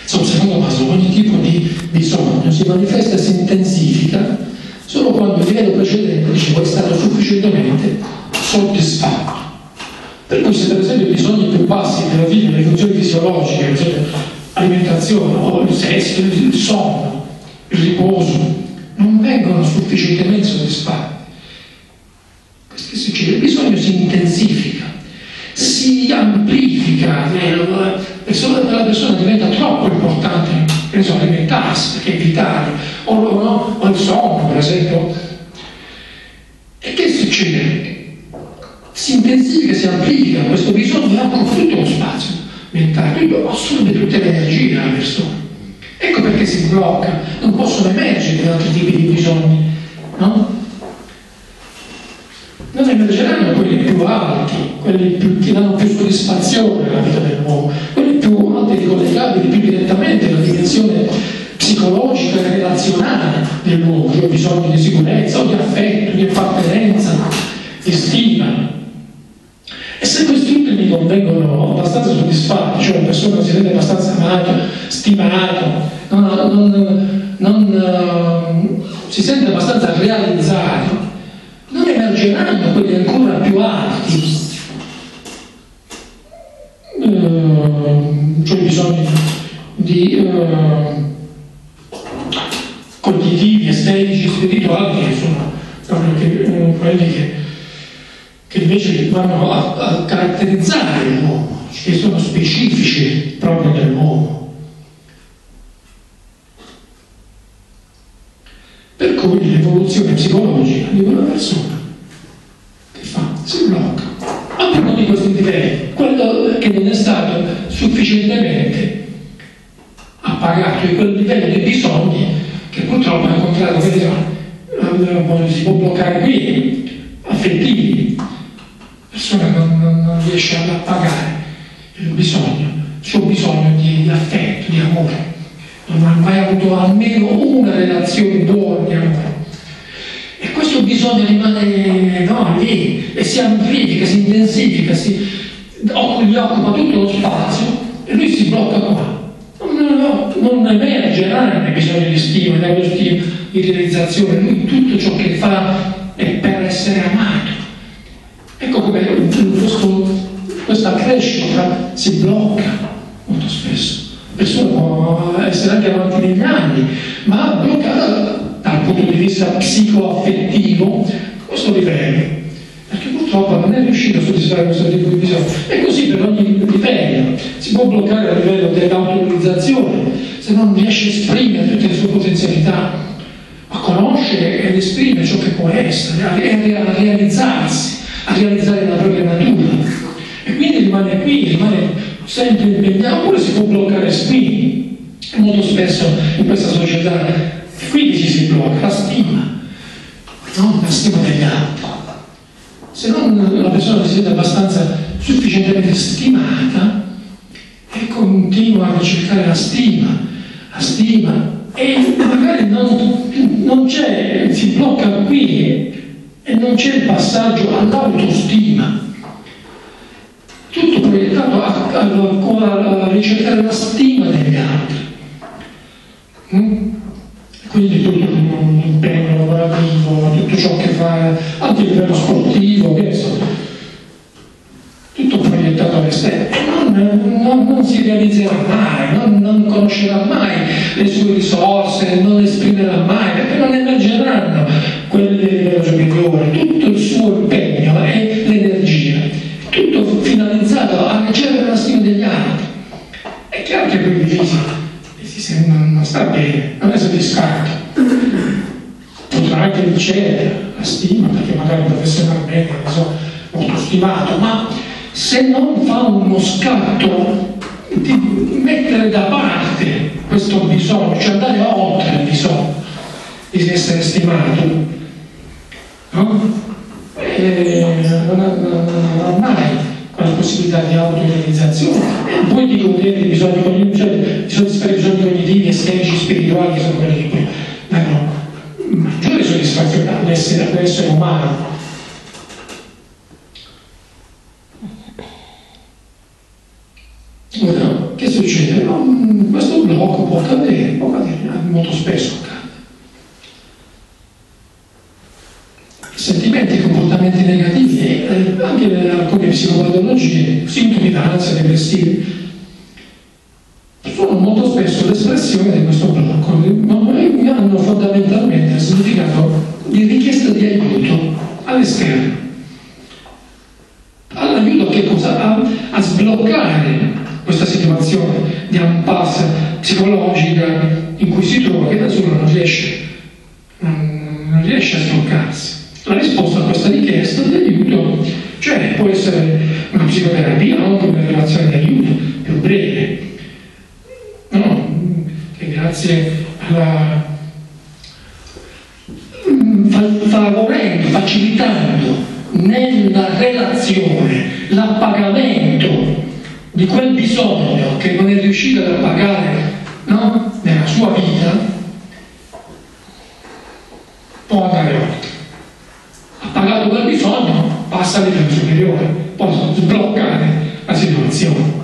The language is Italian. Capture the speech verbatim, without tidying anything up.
Insomma, secondo Maslow, ogni tipo di bisogno si manifesta e si intensifica solo quando il livello precedente, dicevo, è stato sufficientemente soddisfatto. Per cui se per esempio i bisogni più bassi della vita, le funzioni fisiologiche, per esempio l'alimentazione o il sesso, il sonno, il riposo, non vengono sufficientemente soddisfatti, che succede? Il bisogno si intensifica, si amplifica, la persona diventa troppo importante, che ne so, alimentarsi, perché è vitale, o, no? O il sonno, per esempio. E che succede? Si intensifica, si amplifica questo bisogno e anche tutto lo spazio mentale, quindi assorbe tutte le energie della persona. Ecco perché si blocca, non possono emergere altri tipi di bisogni, no? Non emergeranno quelli più alti, quelli più, che danno più soddisfazione alla vita dell'uomo, quelli più alti ricollegabili più direttamente alla dimensione psicologica e relazionale dell'uomo, cioè bisogni di sicurezza o di affetto, di appartenenza, di stima. E se questi ultimi non vengono abbastanza soddisfatti, cioè la persona si sente abbastanza amato, stimato, non, non, non uh, si sente abbastanza realizzato, non emergeranno quelli ancora più alti, uh, cioè bisogni di uh, cognitivi, estetici, spirituali, che sono proprio che, uh, quelli che, che invece vanno a, a caratterizzare l'uomo, che sono specifici proprio dell'uomo. Per cui l'evoluzione psicologica di una persona che fa? Si blocca. Anche uno di questi livelli, quello che non è stato sufficientemente appagato di quel livello di bisogni che purtroppo ha incontrato, che si può bloccare qui, affettivi. La persona non, non, non riesce ad appagare il bisogno, il suo bisogno di, di affetto, di amore. Non ha mai avuto almeno una relazione buona di amore. E questo bisogno rimane no, lì e si amplifica, si intensifica, si, gli occupa tutto lo spazio e lui si blocca qua. Non, no, non emergerà nei bisogni di stima, nello stima, di realizzazione. Lui tutto ciò che fa è per essere amato. Ecco come questo, questa crescita si blocca molto spesso. La persona può essere anche avanti negli anni, ma bloccata dal punto di vista psicoaffettivo questo livello, perché purtroppo non è riuscito a soddisfare questo tipo di bisogno. E così per ogni livello si può bloccare a livello dell'autorizzazione, se non riesce a esprimere tutte le sue potenzialità, a conoscere ed esprimere ciò che può essere, a realizzarsi, a realizzare la propria natura. E quindi rimane qui, rimane sempre impegnato, oppure si può bloccare qui, molto spesso in questa società, e quindi ci si blocca la stima, no? La stima degli altri. Se non la persona si sente abbastanza sufficientemente stimata e continua a ricercare la stima, la stima, e magari non, non c'è, si blocca qui e non c'è il passaggio all'autostima. Tutto proiettato a, a, a ricercare la stima degli altri. Mm? Quindi tutto un impegno lavorativo, tutto ciò che fa, anche a livello sportivo, che so, tutto proiettato all'esterno. E non, non, non si realizzerà mai, non, non conoscerà mai le sue risorse, non esprimerà mai, perché non emergeranno quelle del livello superiore. Tutto il suo impegno è l'energia. Tutto finalizzato a ricevere la stima degli altri. È chiaro che quelli fisici non, non sta bene, non è soddisfatto. Potrà anche ricevere la stima perché magari professionalmente ne so, molto stimato, ma se non fa uno scatto di mettere da parte questo bisogno, cioè andare oltre il bisogno di essere stimato, no? E non ha mai quella possibilità di autorealizzazione e poi di godere dei bisogni cognitivi, cioè di soddisfare i bisogni cognitivi, estetici, spirituali, che sono quelli che poi danno maggiore soddisfazione all'essere, all'essere umano. Ora, che succede? No, questo blocco può accadere, può accadere, molto spesso accade. Sentimenti e comportamenti negativi, eh, anche alcune psicopatologie, sintomi d'ansia, depressivi, sono molto spesso l'espressione di questo blocco, ma hanno fondamentalmente il significato di richiesta di aiuto all'esterno. All'aiuto che cosa? A, a sbloccare questa situazione di impasse psicologica in cui si trova, che da solo non riesce, non, non riesce a sbloccarsi. La risposta a questa richiesta di aiuto, cioè può essere una psicoterapia o anche una relazione di aiuto più breve, no? Che grazie alla favorendo, facilitando nella relazione l'appagamento di quel bisogno che non è riuscito ad appagare, no? Nella sua vita, può andare oltre. Appagato quel bisogno, passa a livello superiore, può sbloccare la situazione.